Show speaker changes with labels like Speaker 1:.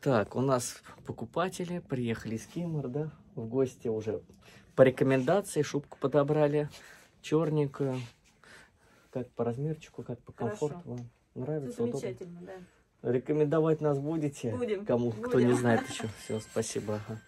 Speaker 1: Так, у нас покупатели приехали из Кимр, да, в гости уже по рекомендации шубку подобрали, черненькую, как по размерчику, как по комфорту. Вам нравится?
Speaker 2: Все замечательно, удобно?
Speaker 1: Да. Рекомендовать нас будете?
Speaker 2: Будем.
Speaker 1: Кому, кто не знает еще. Все, спасибо. Ага.